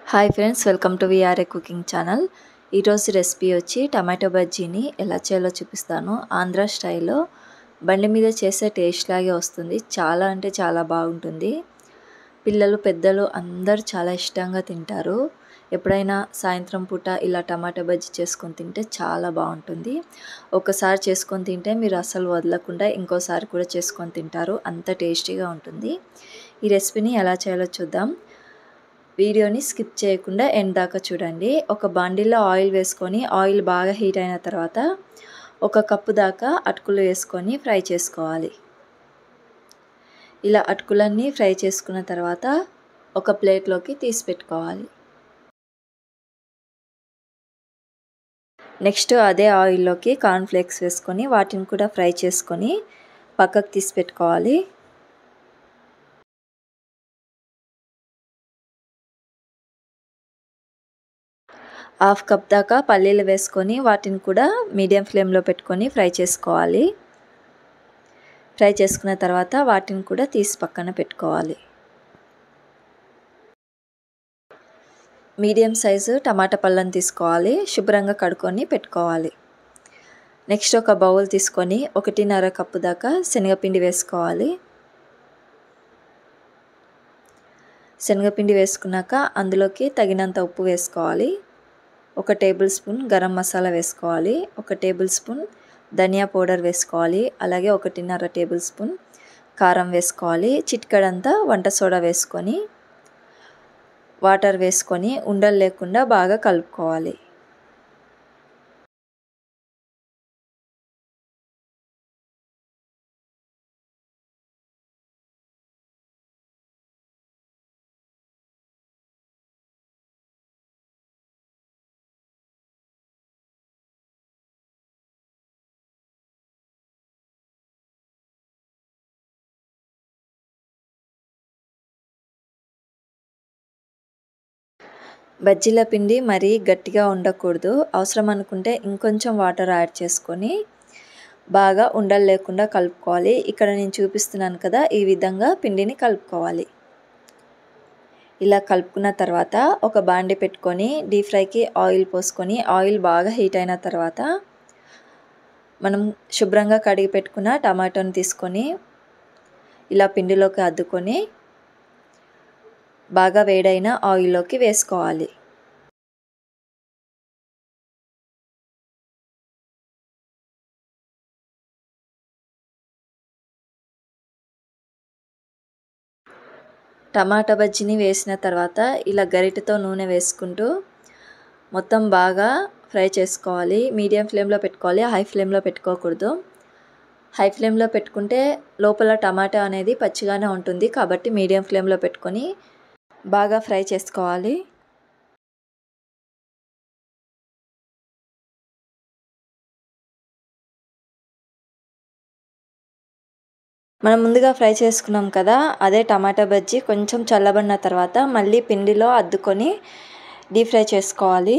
Hi friends, welcome to VRA cooking channel. ఈరోజు recipe వచ్చి tomato బజ్జీని ఎలా చేయాలో చూపిస్తాను. ఆంధ్ర స్టైల్లో బండి మీద చేసే టేస్ట్ లాగే వస్తుంది. చాలా అంటే చాలా బాగుంటుంది. పిల్లలు పెద్దలు అందరూ చాలా ఇష్టంగా తింటారు. ఎప్పుడైనా సాయంత్రం పూట ఇలా టమాటో బజ్జీ చేసుకొని తింటే చాలా బాగుంటుంది. ఒకసారి చేసుకొని తింటే మీరు అసలు వదలకుండా ఇంకోసారి కూడా చేసుకొని తింటారు. అంత టేస్టీగా ఉంటుంది. ఈ రెసిపీని ఎలా చేయాలో చూద్దాం. వీడియోని స్కిప్ చేయకుండా ఎండ్ దాకా చూడండి. ఒక బాండిల్లో ఆయిల్ వేసుకొని ఆయిల్ బాగా హీట్ అయిన తర్వాత 1 కప్పు దాకా అటుకులు వేసుకొని ఫ్రై చేసుకోవాలి. ఇలా అటుకులన్నీ ఫ్రై చేసుకున్న తర్వాత ఒక ప్లేట్లోకి తీసి పెట్టుకోవాలి. నెక్స్ట్ అదే ఆయిల్లోకి కార్న్ఫ్లేక్స్ వేసుకొని వాటిని కూడా ఫ్రై చేసుకొని పక్కకు తీసి పెట్టుకోవాలి. హాఫ్ కప్ దాకా పల్లీలు వేసుకొని వాటిని కూడా మీడియం ఫ్లేమ్లో పెట్టుకొని ఫ్రై చేసుకోవాలి. ఫ్రై చేసుకున్న తర్వాత వాటిని కూడా తీసి పక్కన పెట్టుకోవాలి. మీడియం సైజు టమాటా పళ్ళను తీసుకోవాలి. శుభ్రంగా కడుక్కొని పెట్టుకోవాలి. నెక్స్ట్ ఒక బౌల్ తీసుకొని 1.5 కప్పు దాకా శనగపిండి వేసుకోవాలి. శనగపిండి వేసుకున్నాక అందులోకి తగినంత ఉప్పు వేసుకోవాలి. 1 టేబుల్ స్పూన్ గరం మసాలా వేసుకోవాలి. 1 టేబుల్ స్పూన్ ధనియా పౌడర్ వేసుకోవాలి. అలాగే 1.5 టేబుల్ స్పూన్ కారం వేసుకోవాలి. చిటికెడంతా వంట సోడా వేసుకొని వాటర్ వేసుకొని ఉండలు లేకుండా బాగా కలుపుకోవాలి. బజ్జీల పిండి మరీ గట్టిగా ఉండకూడదు. అవసరం అనుకుంటే ఇంకొంచెం వాటర్ యాడ్ చేసుకొని బాగా ఉండలు లేకుండా కలుపుకోవాలి. ఇక్కడ నేను చూపిస్తున్నాను కదా, ఈ విధంగా పిండిని కలుపుకోవాలి. ఇలా కలుపుకున్న తర్వాత ఒక బాండి పెట్టుకొని డీప్ ఫ్రైకి ఆయిల్ పోసుకొని ఆయిల్ బాగా హీట్ అయిన తర్వాత మనం శుభ్రంగా కడిగి పెట్టుకున్న టమాటోని తీసుకొని ఇలా పిండిలోకి అద్దుకొని బాగా వేడైన ఆయిల్లోకి వేసుకోవాలి. టమాటా బజ్జీని వేసిన తర్వాత ఇలా గరిటెతో నూనె వేసుకుంటూ మొత్తం బాగా ఫ్రై చేసుకోవాలి. మీడియం ఫ్లేమ్లో పెట్టుకోవాలి. హై ఫ్లేమ్లో పెట్టుకోకూడదు. హై ఫ్లేమ్లో పెట్టుకుంటే లోపల టమాటా అనేది పచ్చిగానే ఉంటుంది. కాబట్టి మీడియం ఫ్లేమ్లో పెట్టుకొని బాగా ఫ్రై చేసుకోవాలి. మనం ముందుగా ఫ్రై చేసుకున్నాం కదా, అదే టమాటా బజ్జీ కొంచెం చల్లబడిన తర్వాత మళ్ళీ పిండిలో అద్దుకొని డీప్ ఫ్రై చేసుకోవాలి.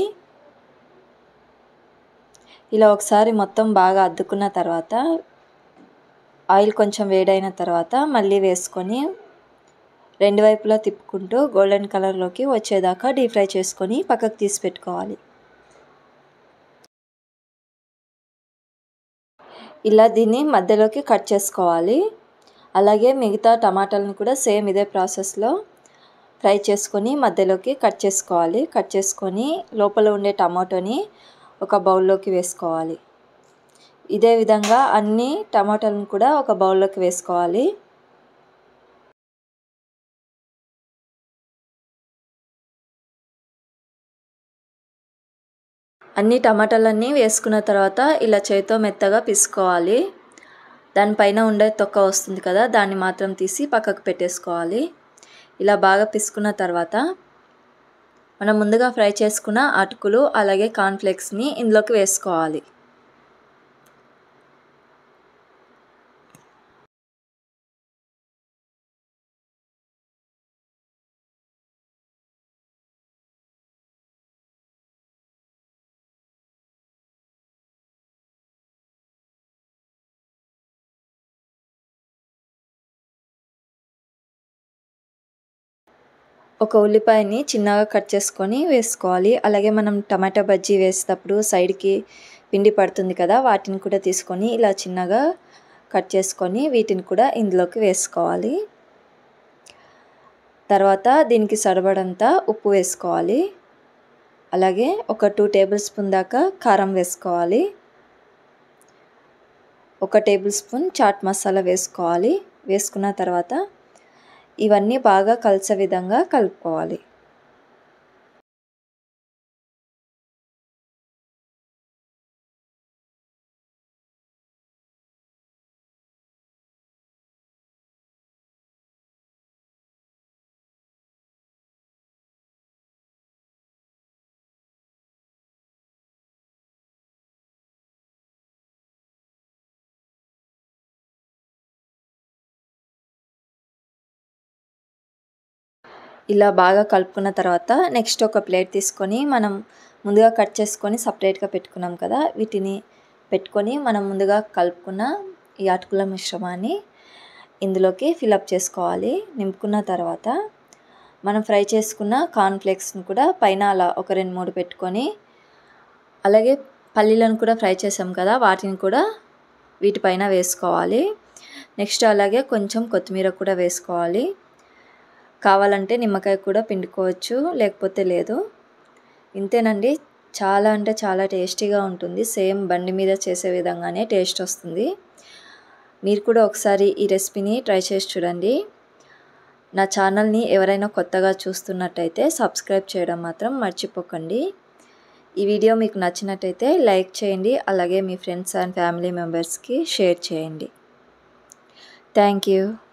ఇలా ఒకసారి మొత్తం బాగా అద్దుకున్న తర్వాత ఆయిల్ కొంచెం వేడైన తర్వాత మళ్ళీ వేసుకొని రెండు వైపులా తిప్పుకుంటూ గోల్డెన్ కలర్లోకి వచ్చేదాకా డీప్ ఫ్రై చేసుకొని పక్కకు తీసి పెట్టుకోవాలి. ఇలా దీన్ని మధ్యలోకి కట్ చేసుకోవాలి. అలాగే మిగతా టమాటాలను కూడా సేమ్ ఇదే ప్రాసెస్లో ఫ్రై చేసుకొని మధ్యలోకి కట్ చేసుకోవాలి. కట్ చేసుకొని లోపల ఉండే టమాటోని ఒక బౌల్లోకి వేసుకోవాలి. ఇదే విధంగా అన్ని టమాటాలను కూడా ఒక బౌల్లోకి వేసుకోవాలి. అన్ని టమాటాలన్నీ వేసుకున్న తర్వాత ఇలా చేతితో మెత్తగా పిసుకోవాలి. దానిపైన ఉండే తొక్క వస్తుంది కదా, దాన్ని మాత్రం తీసి పక్కకు పెట్టేసుకోవాలి. ఇలా బాగా పిసుకున్న తర్వాత మనం ముందుగా ఫ్రై చేసుకున్న అటుకులు అలాగే కార్న్ఫ్లేక్స్ని ఇందులోకి వేసుకోవాలి. ఒక ఉల్లిపాయని చిన్నగా కట్ చేసుకొని వేసుకోవాలి. అలాగే మనం టమాటా బజ్జీ వేసేటప్పుడు సైడ్కి పిండి పడుతుంది కదా, వాటిని కూడా తీసుకొని ఇలా చిన్నగా కట్ చేసుకొని వీటిని కూడా ఇందులోకి వేసుకోవాలి. తర్వాత దీనికి సరిపడంత ఉప్పు వేసుకోవాలి. అలాగే ఒక 2 టేబుల్ స్పూన్ దాకా కారం వేసుకోవాలి. 1 టేబుల్ స్పూన్ చాట్ మసాలా వేసుకోవాలి. వేసుకున్న తర్వాత ఇవన్నీ బాగా కలిసే విధంగా కలుపుకోవాలి. ఇలా బాగా కలుపుకున్న తర్వాత నెక్స్ట్ ఒక ప్లేట్ తీసుకొని మనం ముందుగా కట్ చేసుకొని సపరేట్గా పెట్టుకున్నాం కదా, వీటిని పెట్టుకొని మనం ముందుగా కలుపుకున్న ఈ అటుకుల మిశ్రమాన్ని ఇందులోకి ఫిలప్ చేసుకోవాలి. నింపుకున్న తర్వాత మనం ఫ్రై చేసుకున్న కార్న్ఫ్లేక్స్ని కూడా పైన అలా ఒక 2-3 పెట్టుకొని, అలాగే పల్లీలను కూడా ఫ్రై చేసాం కదా, వాటిని కూడా వీటిపైన వేసుకోవాలి. నెక్స్ట్ అలాగే కొంచెం కొత్తిమీర కూడా వేసుకోవాలి. కావాలంటే నిమ్మకాయ కూడా పిండుకోవచ్చు, లేకపోతే లేదు. ఇంతేనండి, చాలా అంటే చాలా టేస్టీగా ఉంటుంది. సేమ్ బండి మీద చేసే విధంగానే టేస్ట్ వస్తుంది. మీరు కూడా ఒకసారి ఈ రెసిపీని ట్రై చేసి చూడండి. నా ఛానల్ని ఎవరైనా కొత్తగా చూస్తున్నట్టయితే సబ్స్క్రైబ్ చేయడం మాత్రం మర్చిపోకండి. ఈ వీడియో మీకు నచ్చినట్టయితే లైక్ చేయండి. అలాగే మీ ఫ్రెండ్స్ అండ్ ఫ్యామిలీ మెంబర్స్కి షేర్ చేయండి. Thank you.